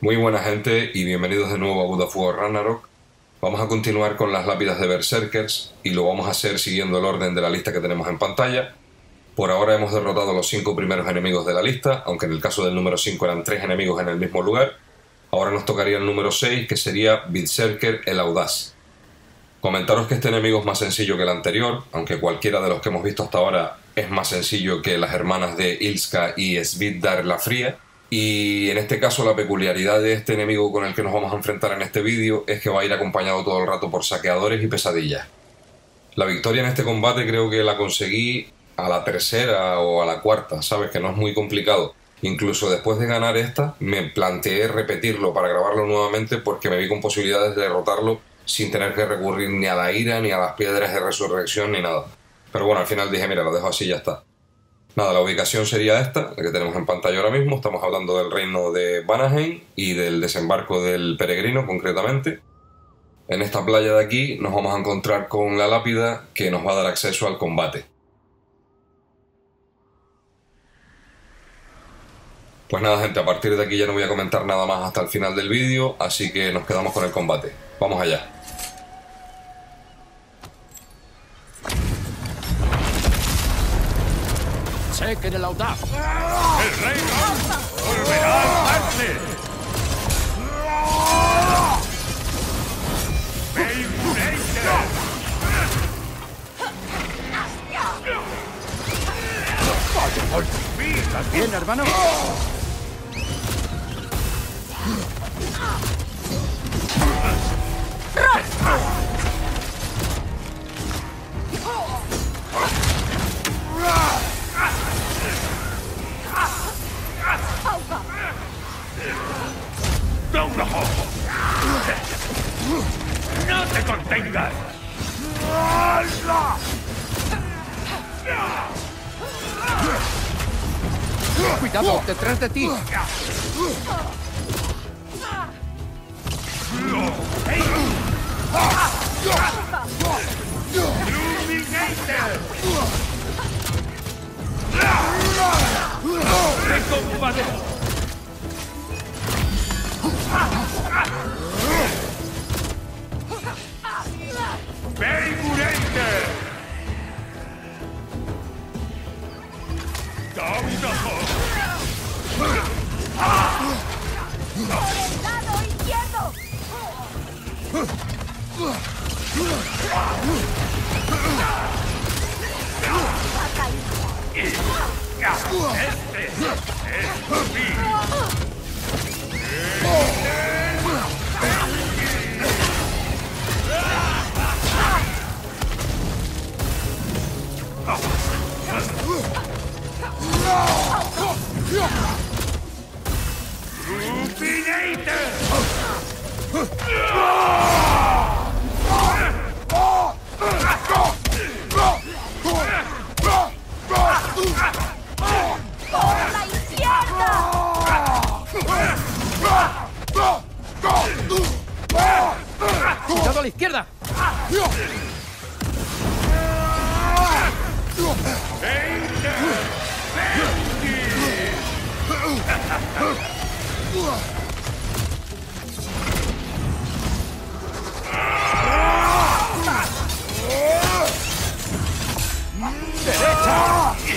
Muy buena gente y bienvenidos de nuevo a God of War Ragnarok. Vamos a continuar con las lápidas de Berserkers y lo vamos a hacer siguiendo el orden de la lista que tenemos en pantalla. Por ahora hemos derrotado los 5 primeros enemigos de la lista, aunque en el caso del número 5 eran 3 enemigos en el mismo lugar. Ahora nos tocaría el número 6, que sería Berserker el Audaz. Comentaros que este enemigo es más sencillo que el anterior, aunque cualquiera de los que hemos visto hasta ahora es más sencillo que las hermanas de Ilska y Svidar la Fría. Y en este caso la peculiaridad de este enemigo con el que nos vamos a enfrentar en este vídeo es que va a ir acompañado todo el rato por saqueadores y pesadillas. La victoria en este combate creo que la conseguí a la tercera o a la cuarta, sabes que no es muy complicado. Incluso después de ganar esta me planteé repetirlo para grabarlo nuevamente porque me vi con posibilidades de derrotarlo sin tener que recurrir ni a la ira, ni a las piedras de resurrección, ni nada. Pero bueno, al final dije, mira, lo dejo así y ya está. Nada, la ubicación sería esta, la que tenemos en pantalla ahora mismo. Estamos hablando del reino de Vanaheim y del desembarco del peregrino, concretamente. En esta playa de aquí nos vamos a encontrar con la lápida que nos va a dar acceso al combate. Pues nada, gente, a partir de aquí ya no voy a comentar nada más hasta el final del vídeo, así que nos quedamos con el combate. Vamos allá. Sé que en el audaz el rey volverá a alzarse. ¿Estás bien, hermano? ¡No te contengas! ¡Cuidado! ¡Detrás de ti! ¡Me compadezco! ¡Cuidado a la izquierda! ¡Derecha!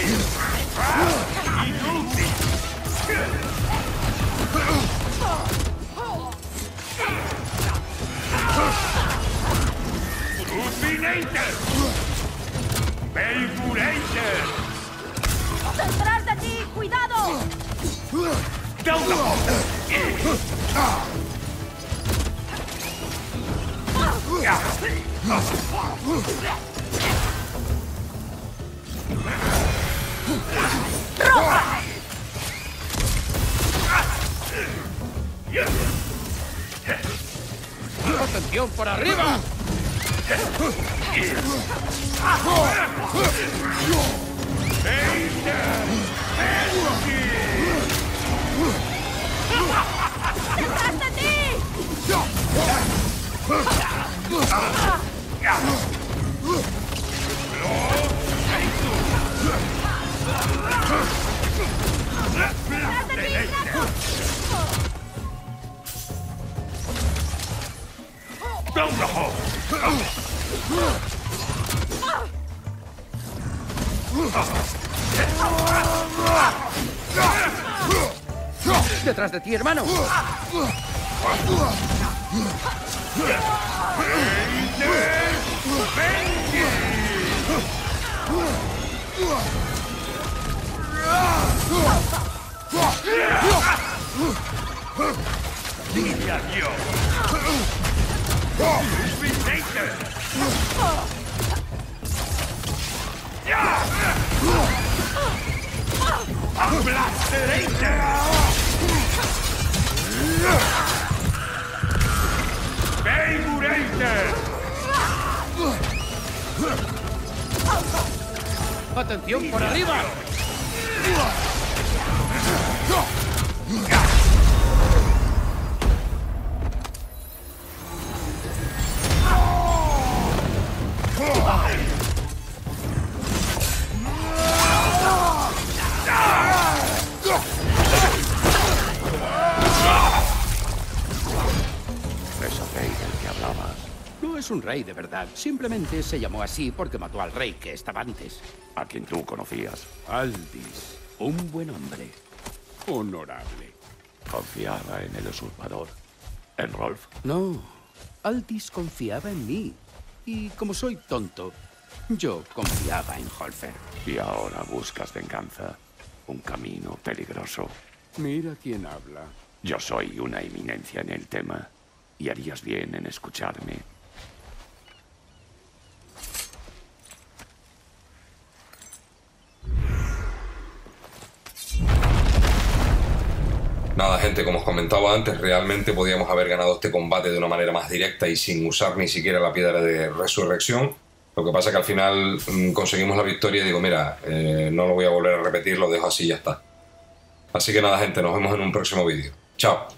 ¡Detrás de ti! ¡Cuidado! ¡Roja! ¡Atención por arriba! ¡Detrás de ti! Dongaho. ¡Detrás de ti, hermano! ¡Dile adiós! ¡Retake! ¡Ablasterator! ¡Beiburator! ¡Atención, por arriba! Ese rey del que hablabas. No es un rey de verdad. Simplemente se llamó así porque mató al rey que estaba antes. A quien tú conocías. Aldis. Un buen hombre. Honorable. Confiaba en el usurpador. En Rolf. No. Aldis confiaba en mí. Y como soy tonto, yo confiaba en Holfer. Y ahora buscas venganza. Un camino peligroso. Mira quién habla. Yo soy una eminencia en el tema. Y harías bien en escucharme. Nada, gente, como os comentaba antes, realmente podíamos haber ganado este combate de una manera más directa y sin usar ni siquiera la piedra de resurrección. Lo que pasa es que al final conseguimos la victoria y digo, mira, no lo voy a volver a repetir, lo dejo así y ya está. Así que nada, gente, nos vemos en un próximo vídeo. Chao.